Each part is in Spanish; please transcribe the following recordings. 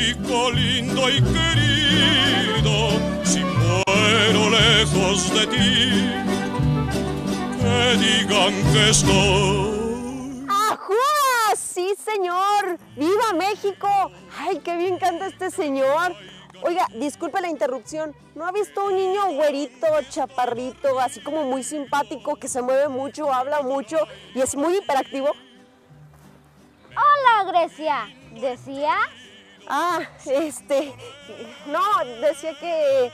México lindo y querido, si muero lejos de ti, que digan que estoy. ¡Ajúa! ¡Sí, señor! ¡Viva México! ¡Ay, qué bien canta este señor! Oiga, disculpe la interrupción. ¿No ha visto un niño güerito, chaparrito, así como muy simpático, que se mueve mucho, habla mucho y es muy hiperactivo? Hola, Grecia. ¿Decías? Ah, no, decía que...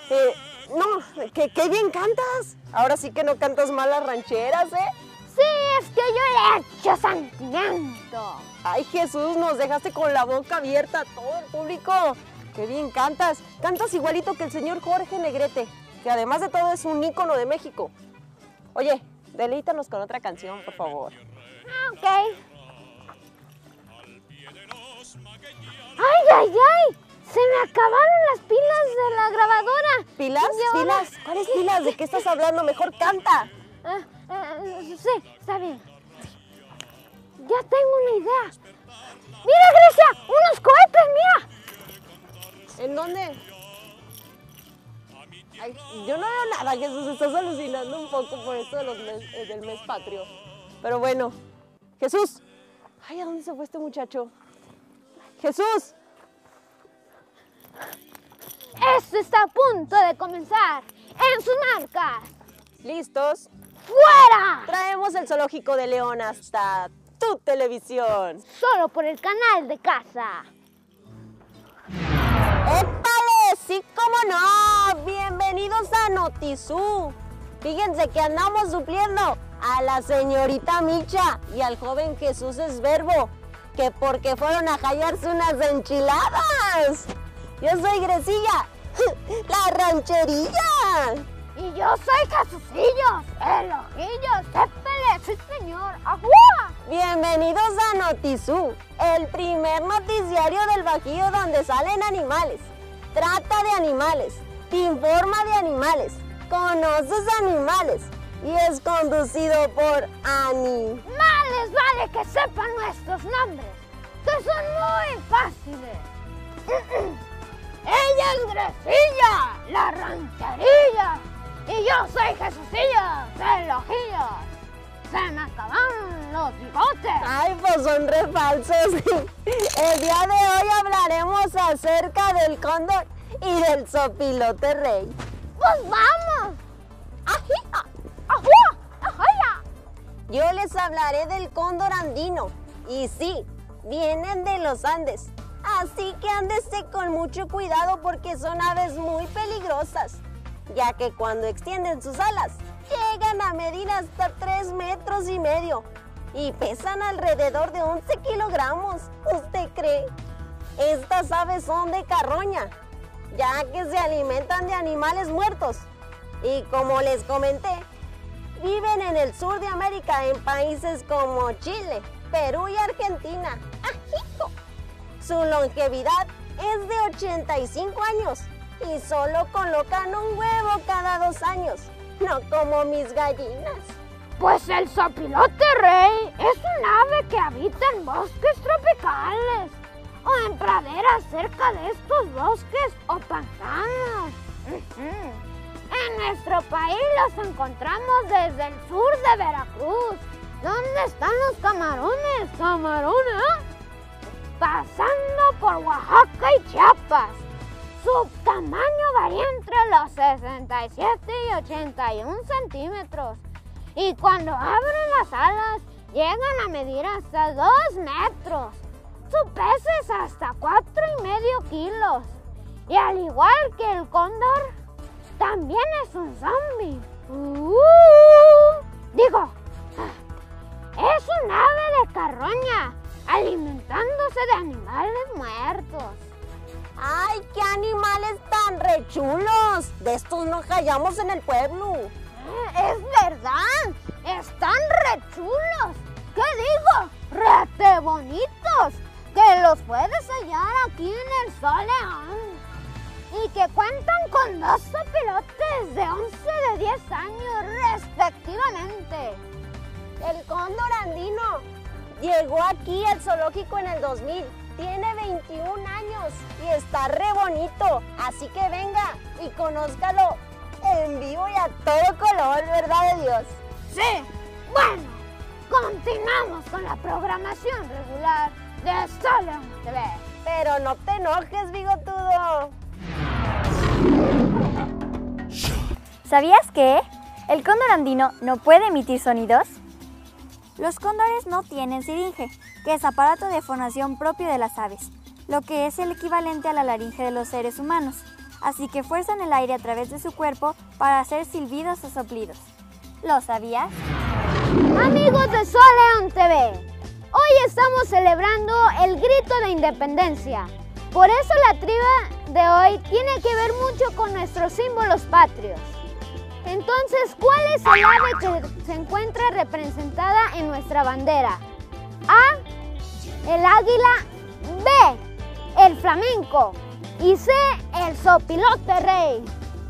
que bien cantas. Ahora sí que no cantas mal las rancheras, ¿eh? Sí, es que yo le echo sentimiento. Ay, Jesús, nos dejaste con la boca abierta a todo el público. ¡Qué bien cantas! Cantas igualito que el señor Jorge Negrete, que además de todo es un ícono de México. Oye, deleítanos con otra canción, por favor. Ok. ¡Ay, ay, ay! ¡Se me acabaron las pilas de la grabadora! ¿Pilas? ¿Pilas? ¿Cuáles pilas? ¿De qué estás hablando? Mejor canta. Sí, está bien. Ya tengo una idea. ¡Mira, Grecia! ¡Unos cohetes, mira! ¿En dónde? Ay, yo no veo nada, Jesús, estás alucinando un poco por esto de del mes patrio. Pero bueno, Jesús. Ay, ¿a dónde se fue este muchacho? ¡Jesús! Esto está a punto de comenzar. En sus marcas. ¿Listos? ¡Fuera! Traemos el zoológico de León hasta tu televisión. Solo por el canal de casa. ¡Épale! ¡Sí, cómo no! ¡Bienvenidos a Notizú! Fíjense que andamos supliendo a la señorita Micha y al joven Jesús Esberbo, que porque fueron a hallarse unas enchiladas. Yo soy Grecilla, la rancherilla. Y yo soy Jesucillos, el ojillos, épale, sí señor, ¡ajúa! Bienvenidos a Notizú, el primer noticiario del Bajío donde salen animales, trata de animales, te informa de animales, conoces animales y es conducido por Ani. Más les vale que sepan nuestros nombres, que son muy fáciles. Ella es Grecilla, la rancherilla, y yo soy Jesucillos, el ojillos. Se me acabaron los bigotes. Ay, pues son re falsos. El día de hoy hablaremos acerca del cóndor y del zopilote rey. Pues vamos. ¡Ajía! ¡Ajúa! ¡Ajaya! Yo les hablaré del cóndor andino. Y sí, vienen de los Andes. Así que ándese con mucho cuidado porque son aves muy peligrosas, ya que cuando extienden sus alas, llegan a medir hasta 3,5 metros y pesan alrededor de 11 kilogramos. ¿Usted cree? Estas aves son de carroña, ya que se alimentan de animales muertos. Y como les comenté, viven en el sur de América en países como Chile, Perú y Argentina. ¡Ajito! Su longevidad es de 85 años y solo colocan un huevo cada 2 años, no como mis gallinas. Pues el zopilote rey es un ave que habita en bosques tropicales o en praderas cerca de estos bosques o pantanos. En nuestro país los encontramos desde el sur de Veracruz. ¿Dónde están los camarones? ¿Camarones? Pasando por Oaxaca y Chiapas. Su tamaño varía entre los 67 y 81 centímetros. Y cuando abren las alas, llegan a medir hasta 2 metros. Su peso es hasta 4,5 kilos. Y al igual que el cóndor, también es un zombie. Es un ave de carroña, alimentándose de animales muertos. ¡Ay, qué animales tan rechulos! De estos no hallamos en el pueblo. Es verdad, están rechulos. ¿Qué digo? Rete bonitos, que los puedes hallar aquí en el Soleón. Y que cuentan con 2 zopilotes de 11 de 10 años respectivamente. El cóndor andino llegó aquí al zoológico en el 2000. tiene 21 años y está re bonito. Así que venga y conózcalo en vivo y a todo color, ¿verdad de Dios? Sí, bueno, continuamos con la programación regular de Solo TV. Pero no te enojes, bigotudo. ¿Sabías que el cóndor andino no puede emitir sonidos? Los cóndores no tienen siringe, que es aparato de fonación propio de las aves, lo que es el equivalente a la laringe de los seres humanos, así que fuerzan el aire a través de su cuerpo para hacer silbidos o soplidos. ¿Lo sabías? Amigos de Soleón TV, hoy estamos celebrando el grito de independencia. Por eso la trivia de hoy tiene que ver mucho con nuestros símbolos patrios. Entonces, ¿cuál es el ave que se encuentra representada en nuestra bandera? A, el águila. B, el flamenco. Y C, el zopilote rey.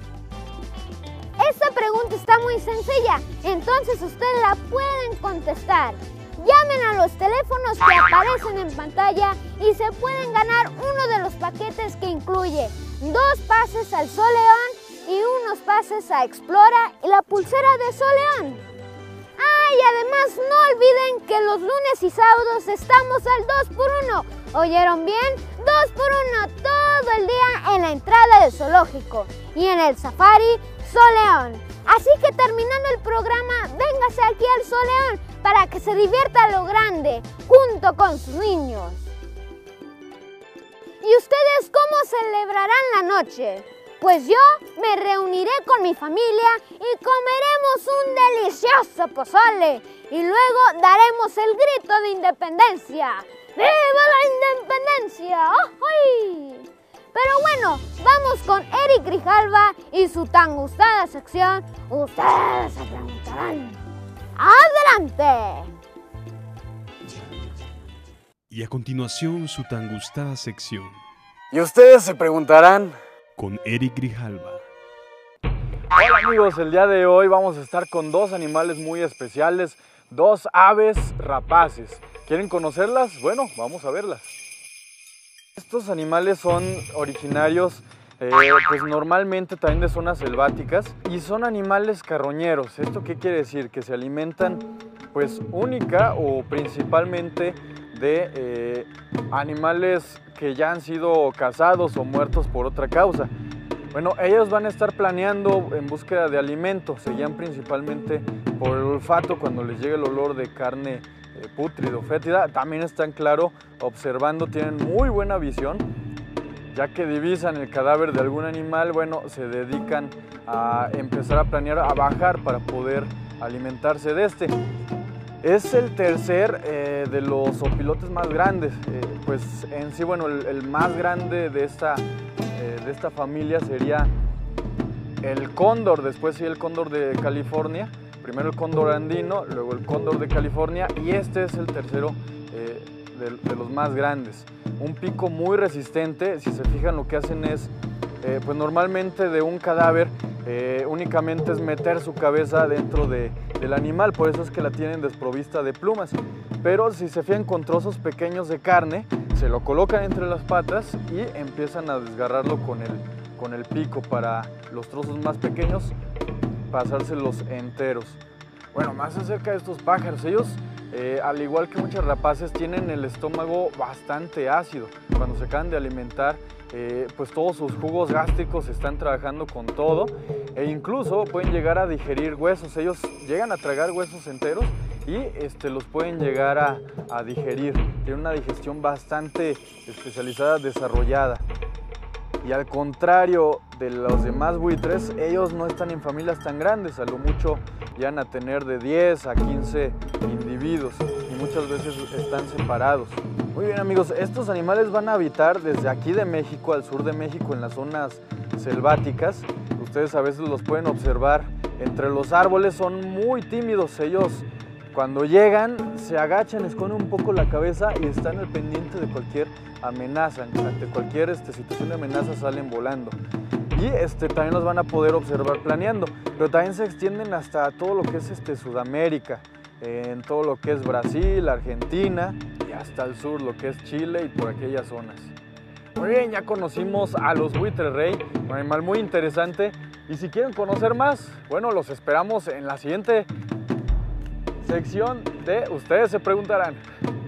Esta pregunta está muy sencilla, entonces ustedes la pueden contestar. Llamen a los teléfonos que aparecen en pantalla y se pueden ganar uno de los paquetes que incluye 2 pases al Soleón y unos pases a Explora y la pulsera de Soleón. Y además no olviden que los lunes y sábados estamos al 2x1. ¿Oyeron bien? 2x1 todo el día en la entrada del zoológico y en el safari Soleón. Así que terminando el programa, véngase aquí al Soleón para que se divierta a lo grande junto con sus niños. ¿Y ustedes cómo celebrarán la noche? Pues yo me reuniré con mi familia y comeremos un delicioso pozole y luego daremos el grito de independencia. ¡Viva la independencia! ¡Ay! Pero bueno, vamos con Eric Grijalva y su tan gustada sección. Ustedes se preguntarán. ¡Adelante! Y a continuación su tan gustada sección. Y ustedes se preguntarán. Con Eric Grijalva. Hola amigos, el día de hoy vamos a estar con 2 animales muy especiales, 2 aves rapaces. ¿Quieren conocerlas? Bueno, vamos a verlas. Estos animales son originarios pues normalmente también de zonas selváticas y son animales carroñeros. ¿Esto qué quiere decir? Que se alimentan pues única o principalmente de animales que ya han sido cazados o muertos por otra causa. Bueno, ellos van a estar planeando en búsqueda de alimento, se guían principalmente por el olfato cuando les llega el olor de carne pútrida o fétida. También están, claro, observando, tienen muy buena visión, ya que divisan el cadáver de algún animal, bueno, se dedican a empezar a planear, a bajar para poder alimentarse de este. Es el tercer de los zopilotes más grandes, pues en sí, bueno, el más grande de esta familia sería el cóndor, después sí el cóndor de California, primero el cóndor andino, luego el cóndor de California y este es el tercero de los más grandes. Un pico muy resistente, si se fijan lo que hacen es, pues normalmente de un cadáver únicamente es meter su cabeza dentro del animal, por eso es que la tienen desprovista de plumas. Pero si se fijan con trozos pequeños de carne, se lo colocan entre las patas y empiezan a desgarrarlo con el pico para los trozos más pequeños pasárselos enteros. Bueno, más acerca de estos pájaros, ellos al igual que muchas rapaces tienen el estómago bastante ácido. Cuando se acaban de alimentar, pues todos sus jugos gástricos están trabajando con todo e incluso pueden llegar a digerir huesos. Ellos llegan a tragar huesos enteros y los pueden llegar a digerir. Tienen una digestión bastante especializada, desarrollada. Y al contrario de los demás buitres, ellos no están en familias tan grandes, a lo mucho llegan a tener de 10 a 15 individuos y muchas veces están separados. Muy bien amigos, estos animales van a habitar desde aquí de México al sur de México en las zonas selváticas. Ustedes a veces los pueden observar entre los árboles, son muy tímidos. Ellos cuando llegan se agachan, esconden un poco la cabeza y están al pendiente de cualquier amenaza. Ante cualquier situación de amenaza salen volando. Y también los van a poder observar planeando, pero también se extienden hasta todo lo que es Sudamérica, en todo lo que es Brasil, Argentina. y hasta el sur, lo que es Chile y por aquellas zonas. Muy bien, ya conocimos a los buitres rey, un animal muy interesante. Y si quieren conocer más, bueno, los esperamos en la siguiente sección de Ustedes se preguntarán.